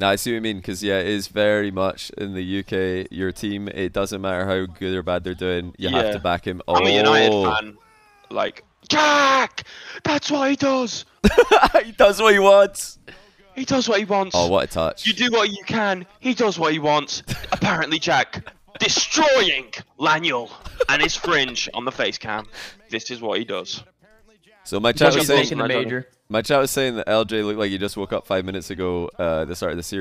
No, I see what you mean, because yeah, it is very much in the UK. Your team, it doesn't matter how good or bad they're doing, you have to back him. I'm a United Oh, fan. Like, Jack! That's what he does! he does what he wants. He does what he wants. Oh, what a touch! You do what you can. He does what he wants. Apparently, Jack destroying Laniel and his fringe on the face cam. This is what he does. So my chat was He's saying, making the major. my chat was saying that LJ looked like he just woke up 5 minutes ago. The start of the series.